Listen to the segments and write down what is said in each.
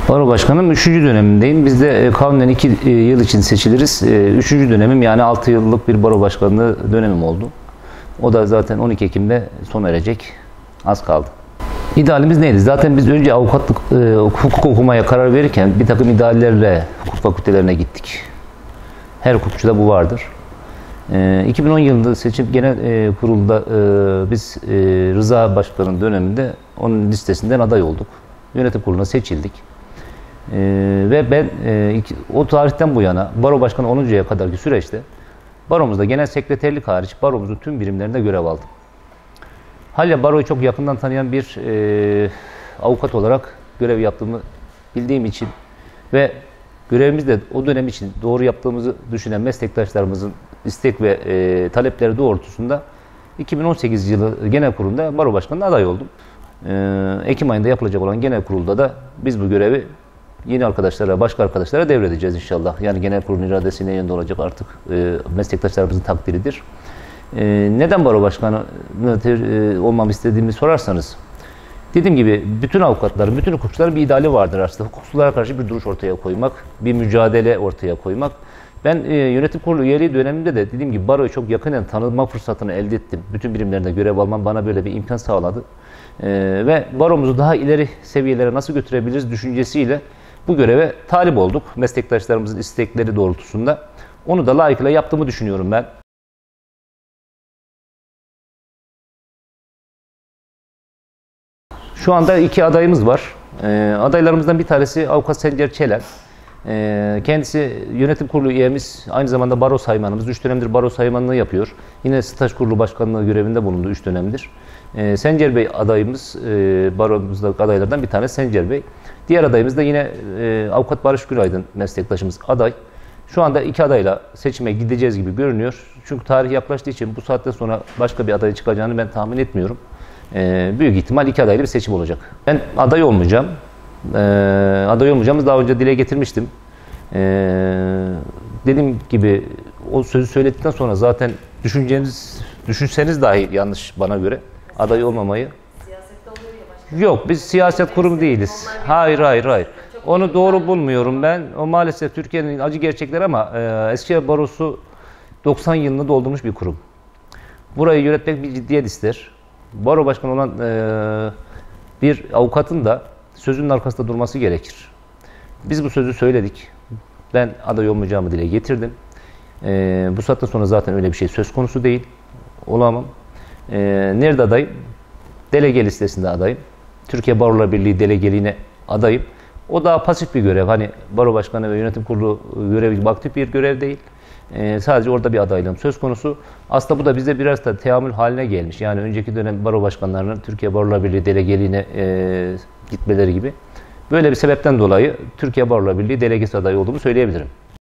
Baro Başkanım 3. dönemindeyim. Biz de kanunen 2 yıl için seçiliriz. 3. dönemim yani 6 yıllık bir baro başkanlığı dönemim oldu. O da zaten 12 Ekim'de sona erecek. Az kaldı. İdealimiz neydi? Zaten biz önce avukatlık, hukuk okumaya karar verirken bir takım ideallerle hukuk fakültelerine gittik. Her hukukçuda bu vardır. 2010 yılında seçim genel kurulda biz Rıza Başkan'ın döneminde onun listesinden aday olduk. Yönetim kuruluna seçildik. Ve ben o tarihten bu yana baro başkanı oluncaya kadarki süreçte baromuzda genel sekreterlik hariç baromuzun tüm birimlerinde görev aldım. Hala baroyu çok yakından tanıyan bir avukat olarak görev yaptığımı bildiğim için ve görevimizde o dönem için doğru yaptığımızı düşünen meslektaşlarımızın istek ve talepleri doğrultusunda 2018 yılı genel kurulunda baro başkanına aday oldum. Ekim ayında yapılacak olan genel kurulda da biz bu görevi yeni arkadaşlara, başka arkadaşlara devredeceğiz inşallah. Yani genel kurulun iradesine yönde olacak artık meslektaşlarımızın takdiridir. Neden baro başkanı olmamı istediğimi sorarsanız, dediğim gibi bütün avukatların, bütün hukukçuların bir ideali vardır aslında. Hukukçulara karşı bir duruş ortaya koymak, bir mücadele ortaya koymak. Ben yönetim kurulu üyeliği döneminde de dediğim gibi baroyu çok yakından tanıma fırsatını elde ettim. Bütün birimlerinde görev almam bana böyle bir imkan sağladı. Ve baromuzu daha ileri seviyelere nasıl götürebiliriz düşüncesiyle bu göreve talip olduk. Meslektaşlarımızın istekleri doğrultusunda. Onu da layıkıyla yaptığımı düşünüyorum ben. Şu anda 2 adayımız var. Adaylarımızdan bir tanesi Avukat Sencer Çelen. Kendisi yönetim kurulu üyemiz, aynı zamanda baro saymanımız. 3 dönemdir baro saymanlığı yapıyor. Yine staj kurulu başkanlığı görevinde bulundu 3 dönemdir. Sencer Bey adayımız, baromuzdaki adaylardan bir tanesi Sencer Bey. Diğer adayımız da yine Avukat Barış Günaydın meslektaşımız aday. Şu anda 2 adayla seçime gideceğiz gibi görünüyor. Çünkü tarih yaklaştığı için bu saatten sonra başka bir aday çıkacağını ben tahmin etmiyorum. Büyük ihtimal 2 adaylı bir seçim olacak. Ben aday olmayacağım. Aday olmayacağımızı daha önce dile getirmiştim. Dediğim gibi o sözü söyledikten sonra zaten düşünseniz dahi yanlış bana göre aday olmamayı. Siyasette oluyor ya başkanım. Yok, biz siyaset kurumu değiliz. Hayır. Onu doğru bulmuyorum ben. O maalesef Türkiye'nin acı gerçekleri ama Eskişehir Barosu 90 yılını doldurmuş bir kurum. Burayı yönetmek bir ciddiyet ister. Baro başkanı olan bir avukatın da sözünün arkasında durması gerekir. Biz bu sözü söyledik. Ben aday olmayacağımı dile getirdim. Bu saatten sonra zaten öyle bir şey söz konusu değil. Olamam. Nerede adayım? Delege listesinde adayım. Türkiye Barolar Birliği delegeliğine adayım. O daha pasif bir görev. Hani baro başkanı ve yönetim kurulu görevi aktif bir görev değil. Sadece orada bir adaylığım söz konusu. Aslında bu da bize biraz da teamül haline gelmiş. Yani önceki dönem baro başkanlarının Türkiye Barolar Birliği delegeliğine gitmeleri gibi. Böyle bir sebepten dolayı Türkiye Barolar Birliği delegesi adayı olduğumu söyleyebilirim.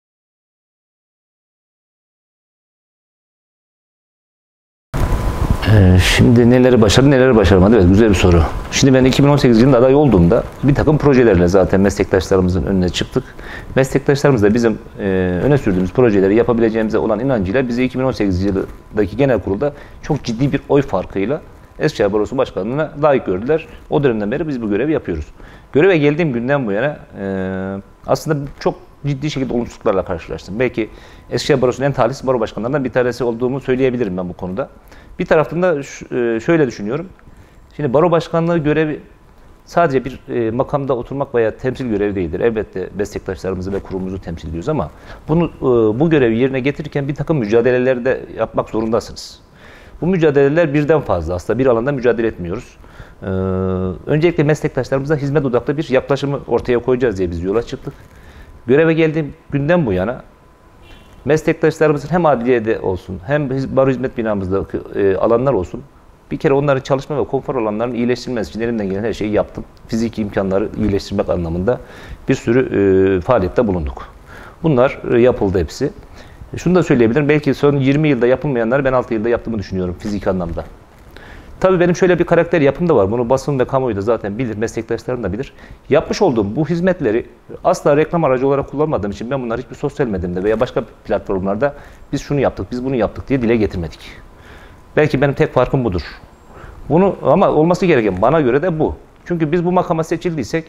Şimdi neleri başardım, neleri başaramadım? Evet, güzel bir soru. Şimdi ben 2018 yılında aday olduğumda bir takım projelerle zaten meslektaşlarımızın önüne çıktık. Meslektaşlarımız da bizim öne sürdüğümüz projeleri yapabileceğimize olan inancıyla bizi 2018 yılındaki genel kurulda çok ciddi bir oy farkıyla Eskişehir Barosu Başkanlığı'na layık gördüler. O dönemden beri biz bu görevi yapıyoruz. Göreve geldiğim günden bu yana aslında çok ciddi şekilde olumsuzluklarla karşılaştım. Belki Eskişehir Barosu'nun en talihsiz baro başkanlarından bir tanesi olduğumu söyleyebilirim ben bu konuda. Bir taraftan da şöyle düşünüyorum. Şimdi baro başkanlığı görevi sadece bir makamda oturmak veya temsil görevi değildir. Elbette meslektaşlarımızı ve kurumumuzu temsil ediyoruz ama bu görevi yerine getirirken bir takım mücadeleler de yapmak zorundasınız. Bu mücadeleler birden fazla. Aslında bir alanda mücadele etmiyoruz. Öncelikle meslektaşlarımıza hizmet odaklı bir yaklaşımı ortaya koyacağız diye biz yola çıktık. Göreve geldiğim günden bu yana meslektaşlarımızın hem adliyede olsun hem baro hizmet binamızdaki alanlar olsun bir kere onların çalışma ve konfor alanlarının iyileştirilmesi için elimden gelen her şeyi yaptım. Fiziki imkanları iyileştirmek anlamında bir sürü faaliyette bulunduk. Bunlar yapıldı hepsi. Şunu da söyleyebilirim. Belki son 20 yılda yapılmayanları ben 6 yılda yaptığımı düşünüyorum fizik anlamda. Tabii benim şöyle bir karakter yapım da var. Bunu basın ve kamuoyu da zaten bilir, meslektaşlarım da bilir. Yapmış olduğum bu hizmetleri asla reklam aracı olarak kullanmadığım için ben bunları hiçbir sosyal medyada veya başka platformlarda biz şunu yaptık, biz bunu yaptık diye dile getirmedik. Belki benim tek farkım budur. Bunu ama olması gereken bana göre de bu. Çünkü biz bu makama seçildiysek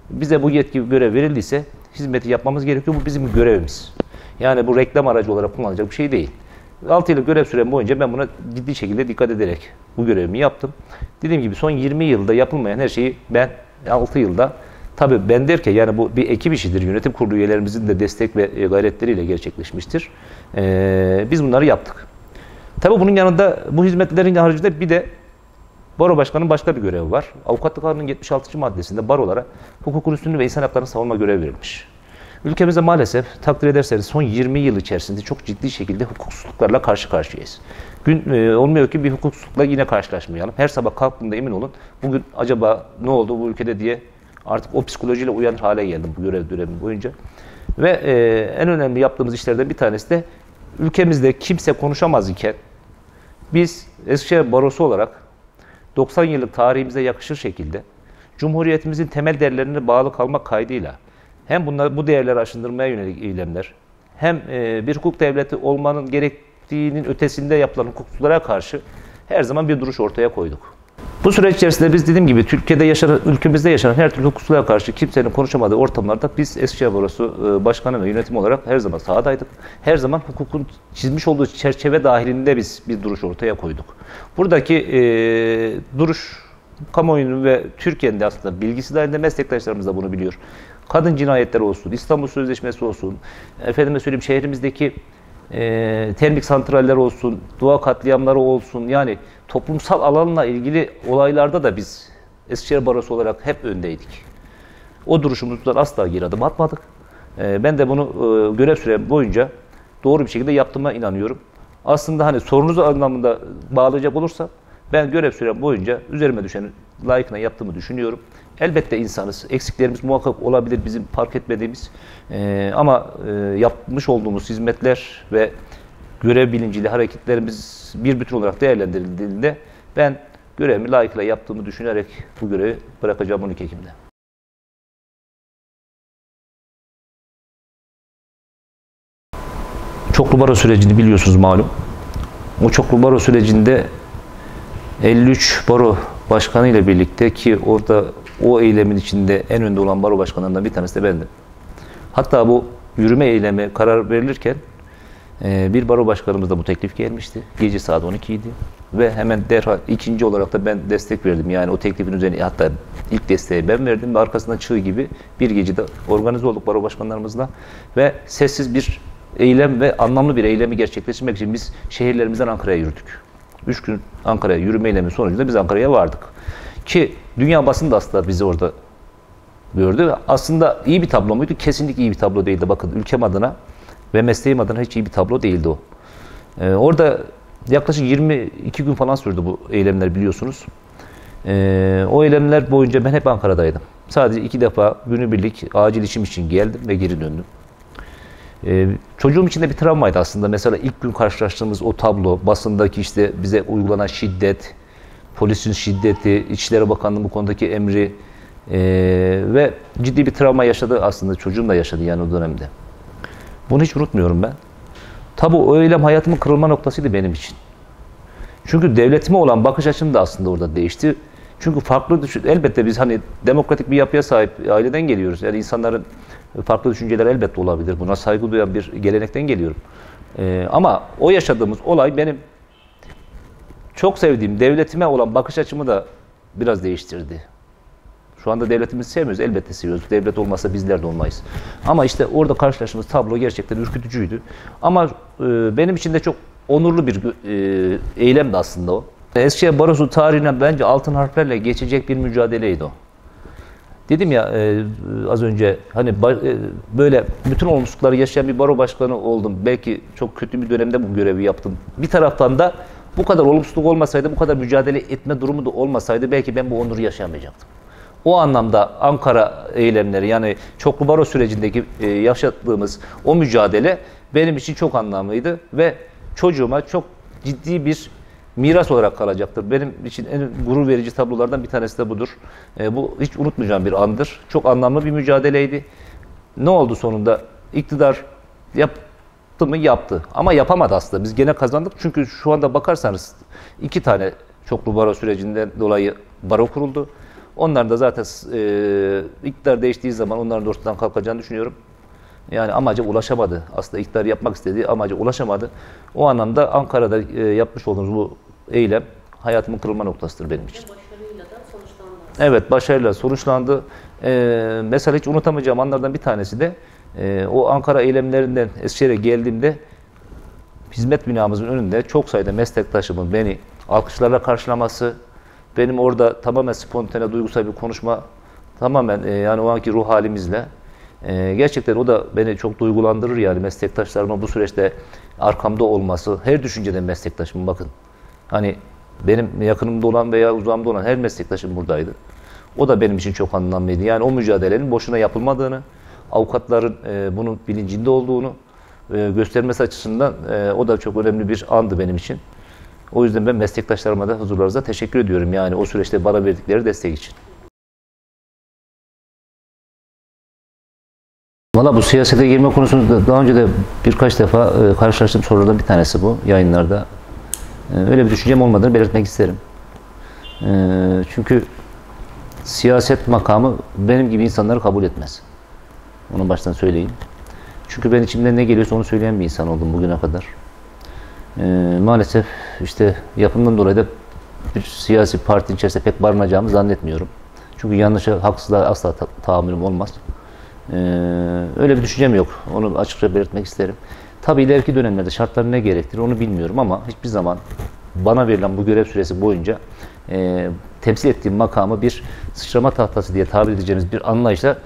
Bize bu yetki, görev verildiyse hizmeti yapmamız gerekiyor. Bu bizim görevimiz. Yani bu reklam aracı olarak kullanılacak bir şey değil. 6 yıllık görev sürem boyunca ben buna ciddi şekilde dikkat ederek bu görevimi yaptım. Dediğim gibi son 20 yılda yapılmayan her şeyi ben 6 yılda, tabii ben derken yani bu bir ekip işidir. Yönetim kurulu üyelerimizin de destek ve gayretleriyle gerçekleşmiştir. Biz bunları yaptık. Tabii bunun yanında bu hizmetlerin haricinde bir de Baro Başkanı'nın başka bir görevi var. Avukatlık Kanunu'nun 76. maddesinde barolara hukukun üstünlüğü ve insan haklarını savunma görevi verilmiş. Ülkemizde maalesef takdir ederseniz son 20 yıl içerisinde çok ciddi şekilde hukuksuzluklarla karşı karşıyayız. Olmuyor ki bir hukuksuzlukla yine karşılaşmayalım. Her sabah kalktığımda emin olun bugün acaba ne oldu bu ülkede diye artık o psikolojiyle uyanır hale geldim bu görev dönemim boyunca. Ve en önemli yaptığımız işlerden bir tanesi de ülkemizde kimse konuşamaz iken biz Eskişehir Barosu olarak 90 yıllık tarihimize yakışır şekilde Cumhuriyetimizin temel değerlerine bağlı kalmak kaydıyla hem bu değerleri aşındırmaya yönelik eylemler, hem bir hukuk devleti olmanın gerektiğinin ötesinde yapılan hukuksuzlara karşı her zaman bir duruş ortaya koyduk. Bu süreç içerisinde biz dediğim gibi ülkemizde yaşanan her türlü hukuksuzluğa karşı kimsenin konuşamadığı ortamlarda biz Eskişehir Barosu Başkanı ve yönetim olarak her zaman sahadaydık. Her zaman hukukun çizmiş olduğu çerçeve dahilinde biz bir duruş ortaya koyduk. Buradaki duruş kamuoyunun ve Türkiye'nin de aslında bilgisi dahilinde meslektaşlarımız da bunu biliyor. Kadın cinayetleri olsun, İstanbul Sözleşmesi olsun, efendime söyleyeyim şehrimіздeki termik santraller olsun, doğa katliamları olsun, yani toplumsal alanla ilgili olaylarda da biz Eskişehir Barosu olarak hep öndeydik. O duruşumuzdan asla geri adım atmadık. Ben de bunu görev sürem boyunca doğru bir şekilde yaptığıma inanıyorum. Aslında hani sorunuzu anlamında bağlayacak olursa ben görev sürem boyunca üzerime düşeni layıkına yaptığımı düşünüyorum. Elbette insanız. Eksiklerimiz muhakkak olabilir bizim fark etmediğimiz. Ama yapmış olduğumuz hizmetler ve görev bilinciyle hareketlerimiz bir bütün olarak değerlendirildiğinde ben görevimi layıkıyla yaptığımı düşünerek bu görevi bırakacağım 12 Ekim'de. Çoklu baro sürecini biliyorsunuz malum. O çoklu baro sürecinde 53 baro başkanı ile birlikte, ki orada o eylemin içinde en önde olan baro başkanlarından bir tanesi de bendim. Hatta bu yürüme eylemi karar verilirken bir baro başkanımız da bu teklif gelmişti. Gece saat 12 idi ve hemen derhal ikinci olarak da ben destek verdim. Yani o teklifin üzerine hatta ilk desteği ben verdim ve arkasından çığ gibi bir gecede organize olduk baro başkanlarımızla ve sessiz bir eylem ve anlamlı bir eylemi gerçekleştirmek için biz şehirlerimizden Ankara'ya yürüdük. 3 gün Ankara'ya yürüme eylemi sonucunda biz Ankara'ya vardık. Ki dünya basını da aslında bizi orada gördü. Aslında iyi bir tablo muydu? Kesinlikle iyi bir tablo değildi. Bakın ülkem adına ve mesleğim adına hiç iyi bir tablo değildi o. Orada yaklaşık 22 gün falan sürdü bu eylemler biliyorsunuz. O eylemler boyunca ben hep Ankara'daydım. Sadece 2 defa günübirlik acil işim için geldim ve geri döndüm. Çocuğum için de bir travmaydı aslında. Mesela ilk gün karşılaştığımız o tablo, basındaki işte bize uygulanan şiddet, polisin şiddeti, İçişleri Bakanlığı bu konudaki emri ve ciddi bir travma yaşadı aslında. Çocuğum da yaşadı yani o dönemde. Bunu hiç unutmuyorum ben. Tabii o eylem hayatımın kırılma noktasıydı benim için. Çünkü devletime olan bakış açım da aslında orada değişti. Çünkü elbette biz hani demokratik bir yapıya sahip aileden geliyoruz. Yani insanların farklı düşünceler elbette olabilir. Buna saygı duyan bir gelenekten geliyorum. Ama o yaşadığımız olay benim çok sevdiğim devletime olan bakış açımı da biraz değiştirdi. Şu anda devletimizi sevmiyoruz. Elbette seviyoruz. Devlet olmasa bizler de olmayız. Ama işte orada karşılaştığımız tablo gerçekten ürkütücüydü. Ama benim için de çok onurlu bir eylemdi aslında o. Eskişehir Barosu tarihine bence altın harflerle geçecek bir mücadeleydi o. Dedim ya az önce hani böyle bütün olumsuzlukları yaşayan bir baro başkanı oldum. Belki çok kötü bir dönemde bu görevi yaptım. Bir taraftan da bu kadar olumsuzluk olmasaydı, bu kadar mücadele etme durumu da olmasaydı belki ben bu onuru yaşayamayacaktım. O anlamda Ankara eylemleri, yani çoklu baro sürecindeki yaşadığımız o mücadele benim için çok anlamlıydı ve çocuğuma çok ciddi bir miras olarak kalacaktır. Benim için en gurur verici tablolardan bir tanesi de budur. Bu hiç unutmayacağım bir andır. Çok anlamlı bir mücadeleydi. Ne oldu sonunda? İktidar yaptı mı? Yaptı. Ama yapamadı aslında. Biz gene kazandık. Çünkü şu anda bakarsanız 2 tane çoklu baro sürecinden dolayı baro kuruldu. Onlar da zaten iktidar değiştiği zaman onların da ortadan kalkacağını düşünüyorum. Yani amaca ulaşamadı. Aslında iktidar yapmak istediği amaca ulaşamadı. O anlamda Ankara'da yapmış olduğumuz bu eylem hayatımın kırılma noktasıdır benim için. Başarıyla da sonuçlandı. Evet, başarıyla sonuçlandı. Mesela hiç unutamayacağım anlardan bir tanesi de o Ankara eylemlerinden Eskişehir'e geldiğimde hizmet binamızın önünde çok sayıda meslektaşımın beni alkışlarla karşılaması, benim orada tamamen spontane, duygusal bir konuşma, tamamen yani o anki ruh halimizle gerçekten o da beni çok duygulandırır yani meslektaşlarıma bu süreçte arkamda olması, her düşünceden meslektaşım bakın. Hani benim yakınımda olan veya uzağımda olan her meslektaşım buradaydı. O da benim için çok anlamlıydı. Yani o mücadelenin boşuna yapılmadığını, avukatların bunun bilincinde olduğunu göstermesi açısından o da çok önemli bir andı benim için. O yüzden ben meslektaşlarıma da huzurlarınızda teşekkür ediyorum. Yani o süreçte bana verdikleri destek için. Valla bu siyasete girme konusunda daha önce de birkaç defa karşılaştığım sorulardan bir tanesi bu yayınlarda. Öyle bir düşüncem olmadığını belirtmek isterim. Çünkü siyaset makamı benim gibi insanları kabul etmez. Onu baştan söyleyeyim. Çünkü ben içimden ne geliyorsa onu söyleyen bir insan oldum bugüne kadar. Maalesef işte yapımdan dolayı da bir siyasi partinin içerisinde pek barınacağımı zannetmiyorum. Çünkü yanlışa, haksızlığa asla tahammülüm olmaz. Öyle bir düşüncem yok. Onu açıkça belirtmek isterim. Tabii ileriki dönemlerde şartlar ne gerektirir onu bilmiyorum ama hiçbir zaman bana verilen bu görev süresi boyunca temsil ettiğim makamı bir sıçrama tahtası diye tabir edeceğiniz bir anlayışla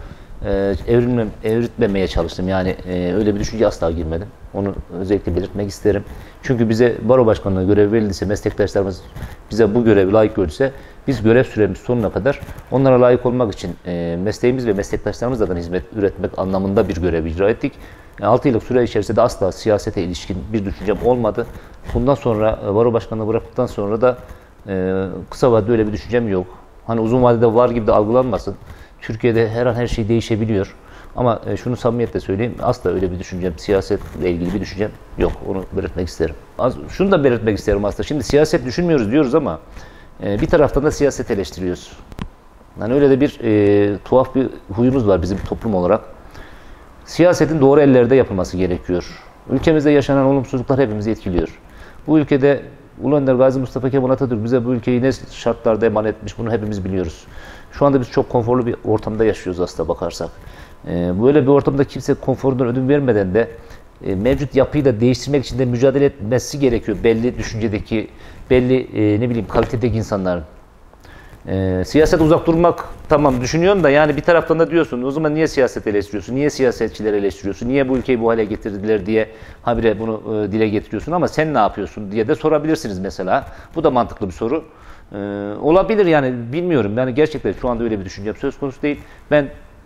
evritmemeye çalıştım. Yani öyle bir düşünceye asla girmedim. Onu özellikle belirtmek isterim. Çünkü bize baro başkanlığı görevi verildiyse, meslektaşlarımız bize bu görevi layık gördüyse, biz görev süremiz sonuna kadar onlara layık olmak için mesleğimiz ve meslektaşlarımızla da hizmet üretmek anlamında bir görev icra ettik. 6 yıllık süre içerisinde asla siyasete ilişkin bir düşüncem olmadı. Bundan sonra baro başkanlığı bıraktıktan sonra da kısa vadede öyle bir düşüncem yok. Hani uzun vadede var gibi de algılanmasın. Türkiye'de her an her şey değişebiliyor. Ama şunu samimiyetle söyleyeyim, asla öyle bir düşüncem, siyasetle ilgili bir düşüncem yok. Onu belirtmek isterim. Şunu da belirtmek isterim aslında. Şimdi siyaset düşünmüyoruz diyoruz ama bir taraftan da siyaset eleştiriyoruz. Yani öyle de bir tuhaf bir huyumuz var bizim toplum olarak. Siyasetin doğru ellerde yapılması gerekiyor. Ülkemizde yaşanan olumsuzluklar hepimizi etkiliyor. Bu ülkede Ulu Önder Gazi Mustafa Kemal Atatürk bize bu ülkeyi ne şartlarda emanet etmiş bunu hepimiz biliyoruz. Şu anda biz çok konforlu bir ortamda yaşıyoruz aslında bakarsak. Böyle bir ortamda kimse konforundan ödün vermeden de mevcut yapıyı da değiştirmek için de mücadele etmesi gerekiyor. Belli düşüncedeki, belli ne bileyim kalitedeki insanların. Siyaset uzak durmak tamam düşünüyorsun da yani bir taraftan da diyorsun o zaman niye siyaset eleştiriyorsun, niye siyasetçileri eleştiriyorsun, niye bu ülkeyi bu hale getirdiler diye habire bunu dile getiriyorsun ama sen ne yapıyorsun diye de sorabilirsiniz mesela. Bu da mantıklı bir soru. Olabilir yani bilmiyorum yani gerçekten şu anda öyle bir düşüncem söz konusu değil. Ben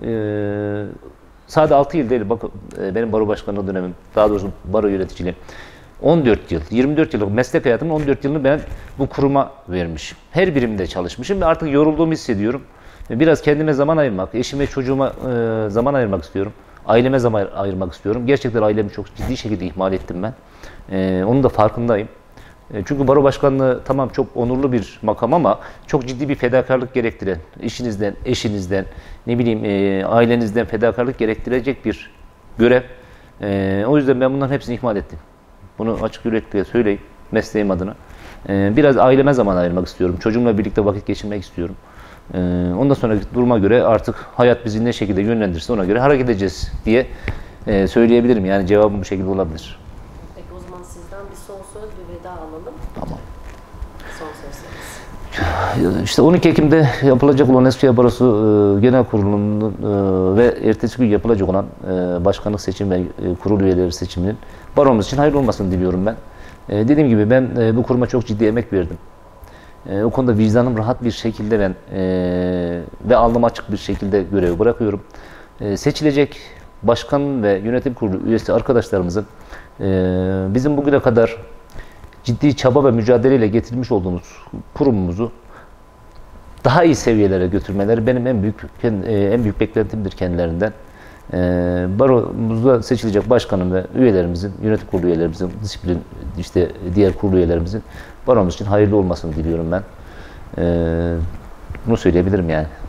sadece 6 yıl değil bakın benim baro başkanlığı dönemim daha doğrusu baro yöneticiliğim. 14 yıl, 24 yıllık meslek hayatımın 14 yılını ben bu kuruma vermişim. Her birimde çalışmışım ve artık yorulduğumu hissediyorum. Biraz kendime zaman ayırmak, eşime, çocuğuma zaman ayırmak istiyorum. Aileme zaman ayırmak istiyorum. Gerçekten ailemi çok ciddi şekilde ihmal ettim ben. Onun da farkındayım. Çünkü baro başkanlığı tamam çok onurlu bir makam ama çok ciddi bir fedakarlık gerektiren, işinizden, eşinizden, ne bileyim ailenizden fedakarlık gerektirecek bir görev. O yüzden ben bunların hepsini ihmal ettim. Bunu açık yürekliyle söyleyeyim mesleğim adına. Biraz aileme zaman ayırmak istiyorum. Çocuğumla birlikte vakit geçirmek istiyorum. Ondan sonraki duruma göre artık hayat bizi ne şekilde yönlendirirse ona göre hareket edeceğiz diye söyleyebilirim. Yani cevabım bu şekilde olabilir. Peki o zaman sizden bir son söz bir veda alalım. Tamam. Son sözleriniz. İşte 12 Ekim'de yapılacak olan Eskişehir Barosu Genel Kurulu'nun ve ertesi gün yapılacak olan başkanlık seçimi ve kurul üyeleri seçiminin baromuz için hayırlı olmasını diliyorum ben. Dediğim gibi ben bu kuruma çok ciddi emek verdim. O konuda vicdanım rahat bir şekilde ben ve alnım açık bir şekilde görevi bırakıyorum. Seçilecek başkan ve yönetim kurulu üyesi arkadaşlarımızın bizim bugüne kadar ciddi çaba ve mücadeleyle getirmiş olduğumuz kurumumuzu daha iyi seviyelere götürmeleri benim en büyük beklentimdir kendilerinden. Baromuzda seçilecek başkanım ve üyelerimizin, yönetim kurulu üyelerimizin, disiplin diğer kurulu üyelerimizin baromuz için hayırlı olmasını diliyorum ben. Bunu söyleyebilirim yani.